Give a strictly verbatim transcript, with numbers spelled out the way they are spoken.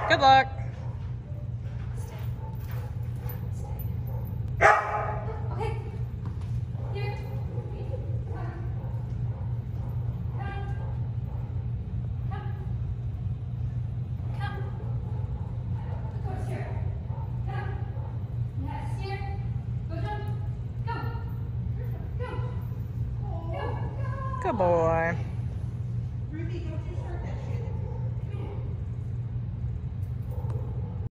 Good luck. Okay. Here. Come. Come. Come. Come. Go here. Come. Yes, here. Go jump. Go. Go. Go. Go. Good boy. Ruby, don't you